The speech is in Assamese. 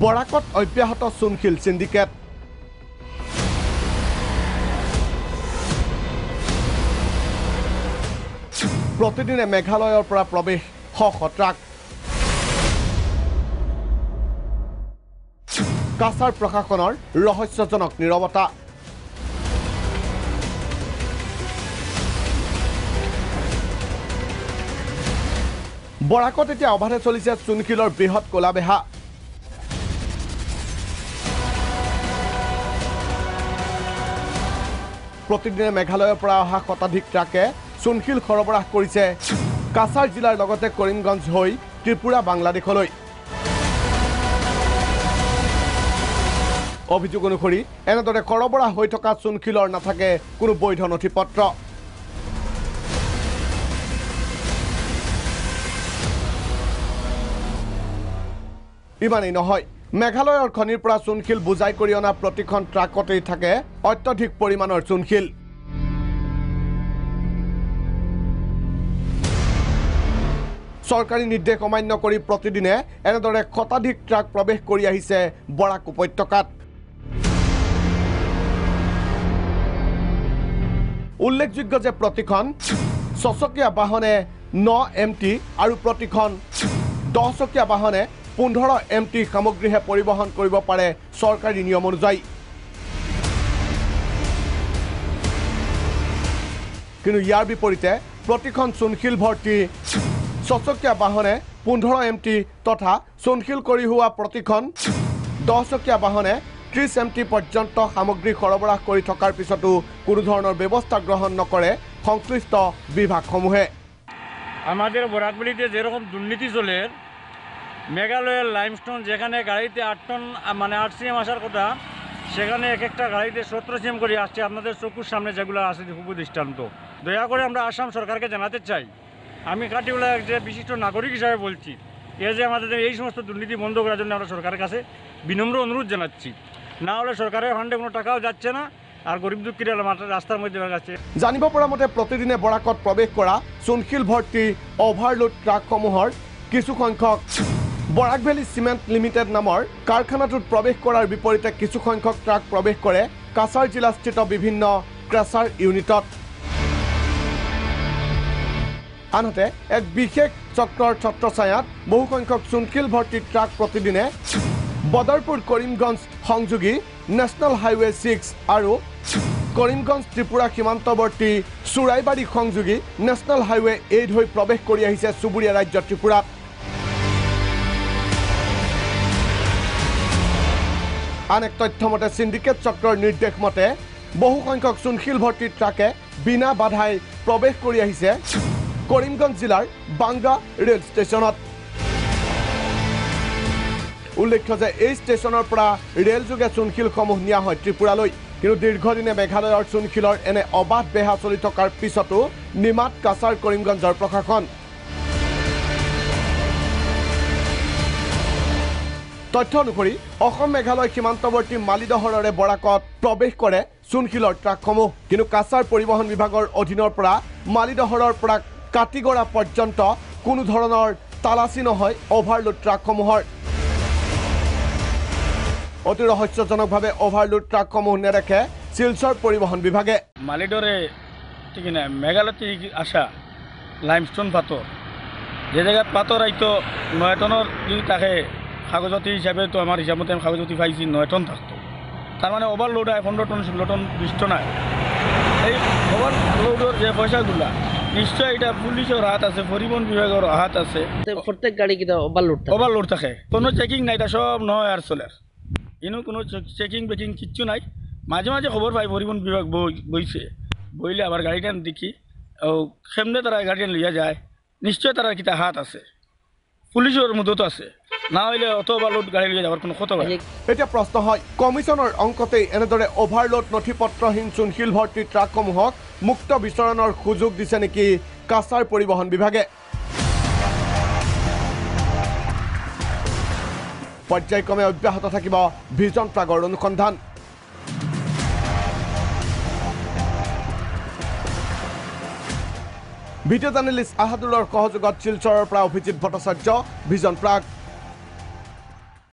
বৰাকত অব্যাহত চুনশিল সিন্ডিকেট প্ৰতিদিনে মেঘালয়ৰ পৰা প্ৰৱেশ শ ট্ৰাক কাছাৰ প্ৰশাসনৰ ৰহস্যজনক নীৰৱতা বৰাকত এতিয়া অবাধে চলিছে চুনশিলৰ বৃহৎ কোলাবেহা প্ৰতিদিনে মেঘালয়ৰ পৰা অহা শতাধিক ট্ৰাকে চুনশিল সৰবৰাহ কৰিছে কাছাৰ জিলাৰ লগতে কৰিমগঞ্জ হৈ ত্ৰিপুৰা বাংলাদেশলৈ অভিযোগ অনুসৰি এনেদৰে সৰবৰাহ হৈ থকা চুনশিলৰ নাথাকে কোনো বৈধ নথিপত্ৰ ইমানেই নহয় মেঘালয়ৰ খনিৰ পৰা চুনশিল বুজাই কৰি অনা প্ৰতিখন ট্ৰাকতেই থাকে অত্যধিক পৰিমাণৰ চুনশিল চৰকাৰী নিৰ্দেশ অমান্য কৰি প্ৰতিদিনে এনেদৰে শতাধিক ট্ৰাক প্ৰৱেশ কৰি আহিছে বৰাক উপত্যকাত উল্লেখযোগ্য যে প্ৰতিখন 6চকীয়া বাহনে 9 MT আৰু প্ৰতিখন 10চকীয়া বাহনে 15 MT সামগ্ৰীহে পৰিবহণ কৰিব পাৰে চৰকাৰী নিয়ম অনুযায়ী কিন্তু ইয়াৰ বিপৰীতে প্ৰতিখন চুনশিল ভৰ্তি 6চকীয়া বাহনে 15 MT তথা চুনশিল কৰি হোৱা প্ৰতিখন 10চকীয়া বাহনে 30 MT পৰ্যন্ত সামগ্ৰী সৰবৰাহ কৰি থকাৰ পিছতো কোনো ধৰণৰ ব্যৱস্থা গ্ৰহণ নকৰে সংশ্লিষ্ট বিভাগসমূহে আমাদের বরাকবিলিতে যেরকম দুর্নীতি চলে মেঘালয়ের লাইমস্টোন যেখানে গাড়িতে 8 টন মানে 8 CM আসার কথা সেখানে এক একটা গাড়িতে 17 CM করে আসছে আপনাদের চোখের সামনে যেগুলো আছে খুব দৃষ্টান্ত দয়া করে আমরা আসাম সরকারকে জানাতে চাই আমি কাটিউলা যে বিশিষ্ট নাগরিক হিসাবে বলছি যে আমাদের এই সমস্ত দুর্নীতি বন্ধ করার জন্য আমরা সরকারের কাছে বিনম্র অনুরোধ জানাচ্ছি না হলে সরকারের ফান্ডে কোনো টাকাও যাচ্ছে না আর গরিব দুঃখীরা রাস্তার মধ্যে যাচ্ছে জানিব পৰা মতে প্ৰতিদিনে বৰাকত প্ৰৱেশ কৰা চুনশিল ভৰ্তি অভাৰলোড ট্ৰাকসমূহৰ কিছু সংখ্যক বৰাক ভেলী চিমেণ্ট লিমিটেড নামৰ কাৰখানাটোত প্ৰৱেশ কৰাৰ বিপৰীতে কিছু সংখ্যক ট্ৰাক প্ৰৱেশ কৰে কাছাৰ জিলাস্থিত বিভিন্ন ক্ৰেছাৰ ইউনিটত আনহাতে এক বিশেষ চক্ৰৰ ছত্ৰছায়াত বহু সংখ্যক চুনশিল ভৰ্তি ট্ৰাক প্ৰতিদিনে বদৰপুৰ কৰিমগঞ্জ সংযোগী নেশ্যনেল হাইৱে 6 আৰু কৰিমগঞ্জ ত্ৰিপুৰা সীমান্তৱৰ্তী চুৰাইবাৰী সংযোগী নেশ্যনেল হাইৱে 8 হৈ প্ৰৱেশ কৰি আহিছে চুবুৰীয়া ৰাজ্য ত্ৰিপুৰাত আন এক তথ্যমতে সিন্ডিকেট চক্ৰৰ নিৰ্দেশ মতে বহু সংখ্যক চুনশিল ভৰ্তি ট্ৰাকে বিনা বাধাই প্ৰৱেশ কৰি আহিছে কৰিমগঞ্জ জিলাৰ বাংগা ৰেল ষ্টেচনত উল্লেখ্য যে এই ষ্টেচনৰ পৰা ৰেল যোগে চুনশিলসমূহ নিয়া হয় ত্ৰিপুৰালৈ কিন্তু দীৰ্ঘদিনে মেঘালয়ৰ চুনশিলৰ এনে অবাধ বেহা চলি থকাৰ পিছতো নিমাত কাছাৰ কৰিমগঞ্জৰ প্ৰশাসন তথ্য অনুসৰি অসম মেঘালয় সীমান্তৱৰ্তী মালিদহৰৰে বৰাকত প্ৰৱেশ কৰে চুনশিলৰ ট্ৰাকসমূহ কিন্তু কাছাৰ পৰিবহণ বিভাগৰ অধীনৰ পৰা মালিদহৰৰ পৰা কাটিগড়া পৰ্যন্ত কোনো ধৰণৰ তালাচী নহয় অভাৰলোড ট্ৰাকসমূহৰ অতি ৰহস্যজনকভাৱে অভাৰলোড ট্ৰাকসমূহ নেদেখে শিলচৰ পৰিবহণ বিভাগে মালিডরে ঠিক না মেঘালয়তে আসা লাইমস্টোন পাথর যে জায়গায় পাথর আইতো 9 টনের যদি থাকে কাগজতি হিসাবে তো আমার হিসাব মতো আমি কাগজতি পাইছি 9 টন থাকতো তার মানে ওভারলোড হয় 15 টন 16 টন 20 টন হয় এই ওভারলোডের যে পয়সাগুলা নিশ্চয় এটা পুলিশের হাত আছে পরিবহন বিভাগের হাত আছে প্রত্যেক গাড়ি কিটা ওভারলোড থাকে কোনো চেকিং নাই এটা সব নয় আর চলে ইনো কোনো চেকিং বেকিং কিচ্ছু নাই মাঝে মাঝে খবর পাই পরিবহন বিভাগ বইছে বইলে আবার গাড়িটান দেখি সেমনে তারা গাড়িটান লিয়া যায় নিশ্চয় তারা কিটা হাত আছে পুলিশের মদত আছে না হইলে অত ওভারলোড গাড়ি লিয়ে যাওয়ার কোনো কথা হয় এতিয়া প্ৰশ্ন হয় কমিছনৰ অংকতেই এনেদৰে অভাৰলোড নথিপত্ৰহীন চুনশিল ভৰ্তি ট্ৰাকসমূহক মুক্ত বিচৰণৰ সুযোগ দিছে নেকি কাছাৰ পৰিবহণ বিভাগে পৰ্যায়ক্ৰমে অব্যাহত থাকিব ভিজন প্ৰাগৰ অনুসন্ধান ভিডিঅ' জাৰ্নেলিষ্ট আহাদুলৰ সহযোগত শিলচৰৰ পৰা অভিজিত ভট্টাচাৰ্য ভিজন প্ৰাগ